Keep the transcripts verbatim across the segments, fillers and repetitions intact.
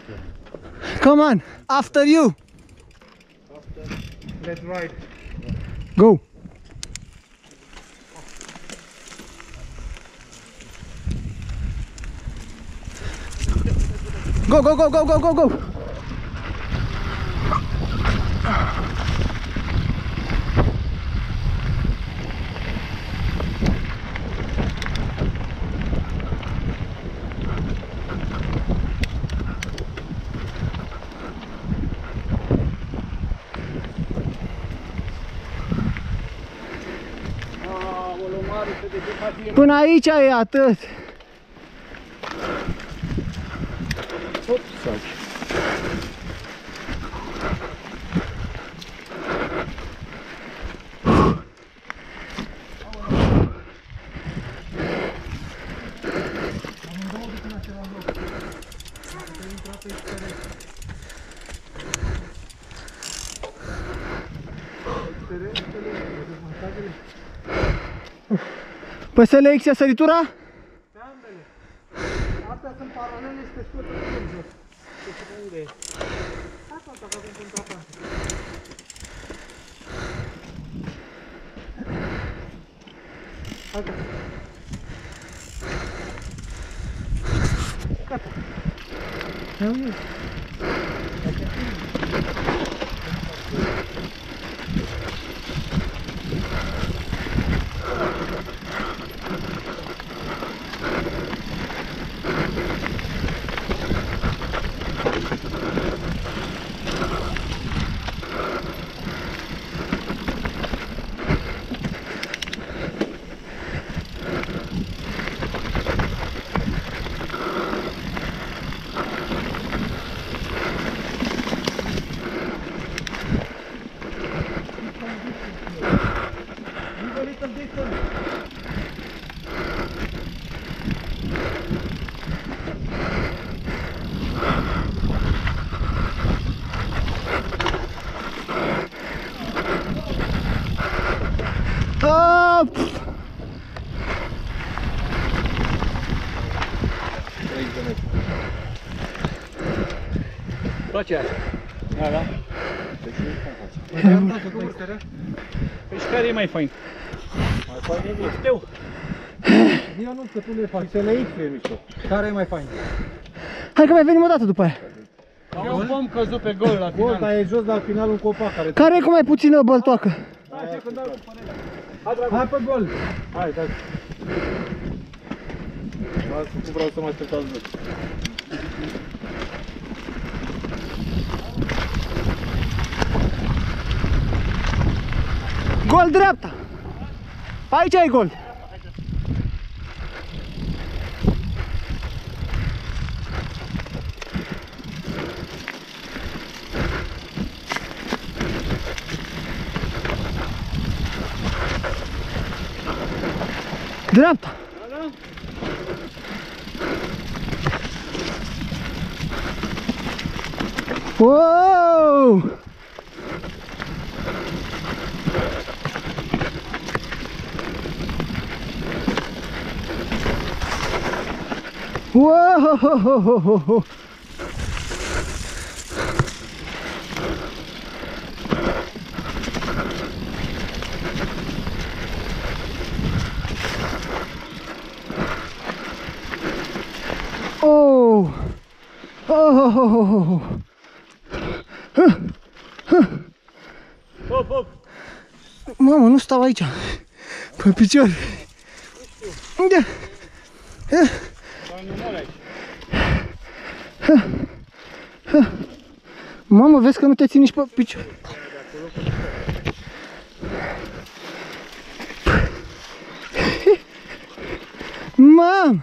Come on, after you. After, let's ride. Go. Go, go, go, go, go, go, go. Până aici e atât. Hop, saci. P S L X e săritura? Pe ambele. Astea sunt paralele și te scoate în jos. Te știi unde e. Hai pe asta, că avem contrapante. Hai pe asta. Gata. Ia uite. Up! Place asta. Da, da. Păi și care e mai fain? Mai fain e bine. Teu. Eu nu că tu le faci, P S L X e mișto. Care e mai fain? Hai că mai venim o dată după aia. E un pom căzut pe gol la Gol, final. dar e jos la final un copac care... Care e cu mai puțină băltoacă? Hai, când dau cu părerea. Hai pe gol! Hai, dai! Lasă, cum vreau să mă așteptați voi. Gol dreapta! Aici ai gol! Dreapta! Wow! Wow! Oh! Oh! Hop, hop. Mamă, nu stau aici. Pe picior. Unde? Mamă, vezi că nu te ții nici pe picior. Mamă!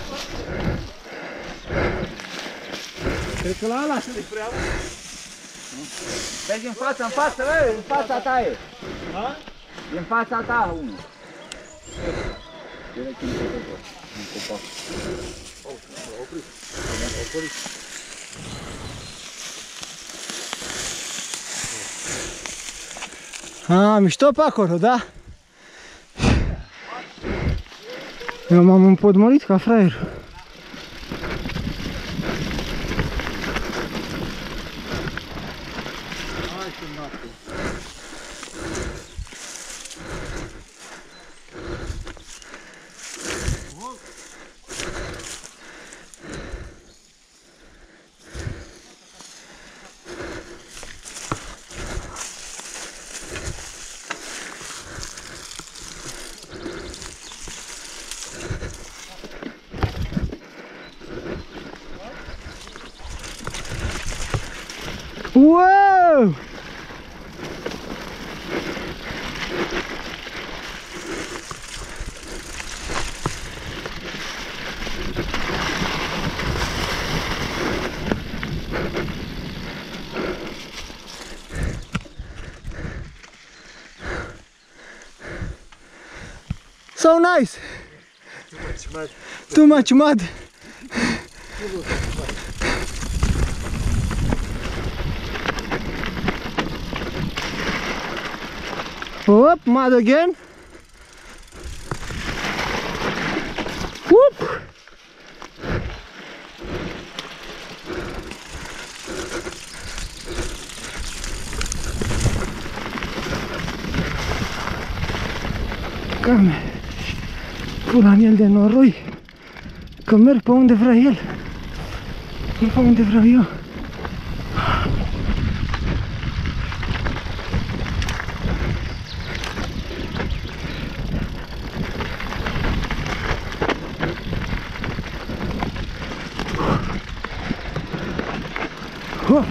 Cred că la ala se le prea. Vezi în față, în față, bă, în fața ta e. Da? E în fața ta unul. Direct în copac. În copac. Oprit. Oprit. A, mișto pe acolo, da? Eu m-am împodmolit ca fraier. Whoa! So nice! Too much mud! Whoop, mud again. Whoop. Cam pula în el de noroi, că merg pe unde vrea el, nu pe unde vreau eu. Hop.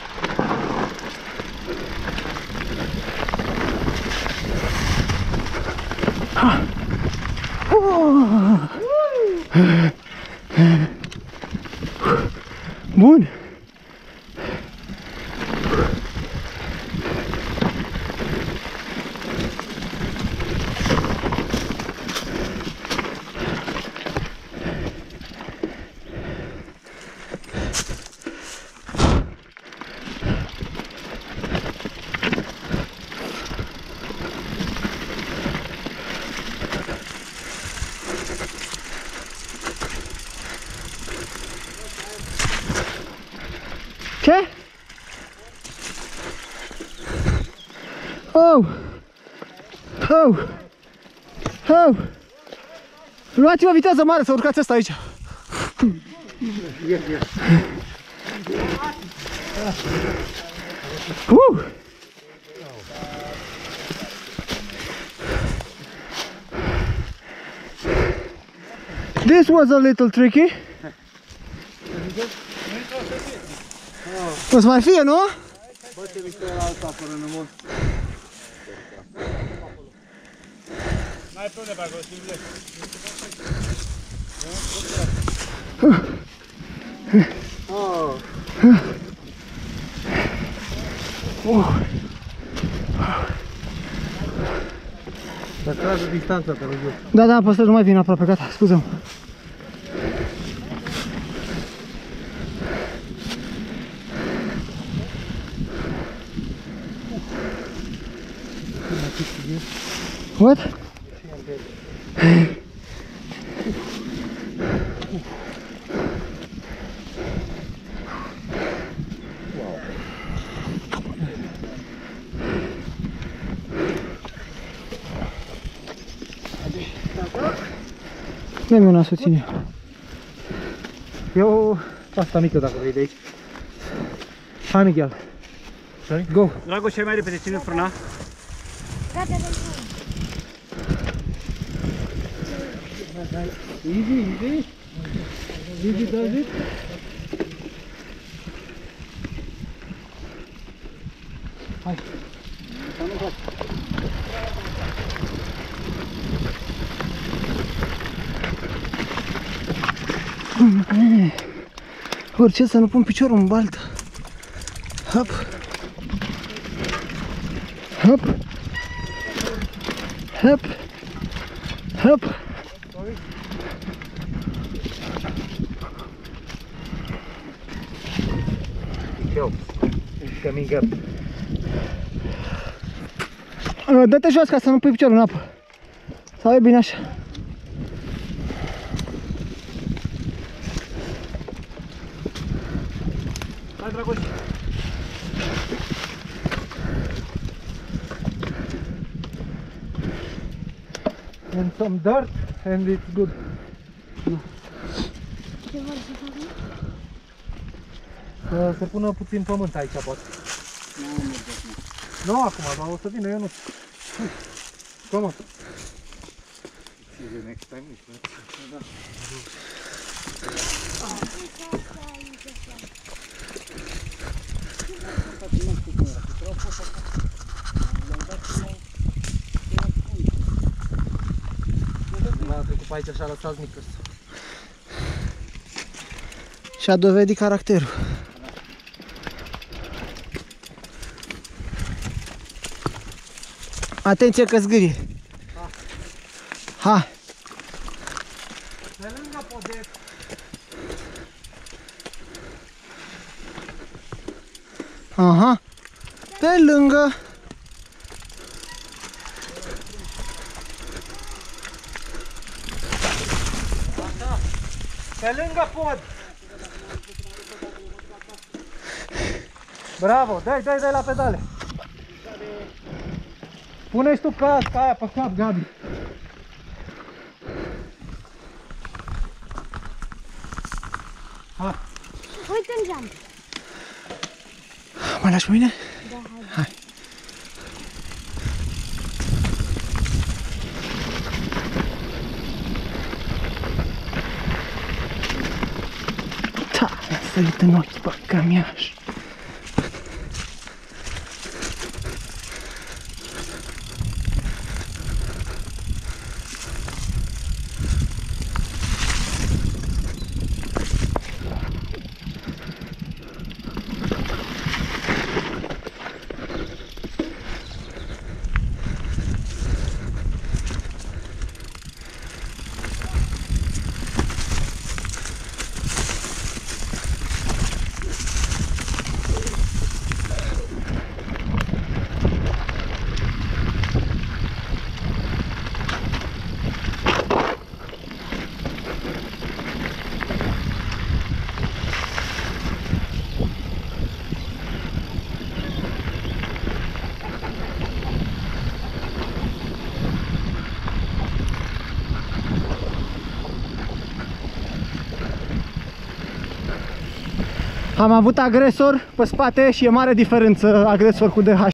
Ha. Oh. Bun. Ce? Oh! Oh! Oh! Luați-vă viteză mare să urcați asta aici! Uh! This was a little tricky. O să mai fie, nu? Bă, ce mișto era asta fără nămol. N-ai pune pe acolo, Silvie. Să tragă distanța pe lângă. Da, da, păstră, nu mai vin aproape, gata, scuză-mă. What? Dă-mi una să ține. Eu asta mică dacă vrei de aici. Hai, Miguel. Go. Dragoș, cel mai repede, ține frâna. Easy, easy. Easy does it. Hai. Orice să nu pun piciorul în baltă. Hop. Hop. Hop. Hop. Go. It's coming up. Dă-te jos ca să nu pui piciorul în apă. Sau e bine așa? Hai, Dragoș. And some dirt and it's good. Ce vor să facă? Să se pună puțin pământ aici, poate. Nu acum, dar o să vină Ionuț. Come on. See you next time. Da. A trecut pe aici și a lăsat micros. Și-a dovedit caracterul. Atenție că zgârie. Hai. Pe lângă podet. Aha. Pe lângă. Pe lângă pod. Bravo, dai, dai, dai la pedale. Pune-și tu casca aia pe cap, Gabi. Ha. Uite în geam. Mă lași pe mine? Da, hai. Hai. Da, mi-a sărit în ochi, bă, camiaș. Am avut agresor pe spate și e mare diferență agresor cu D H.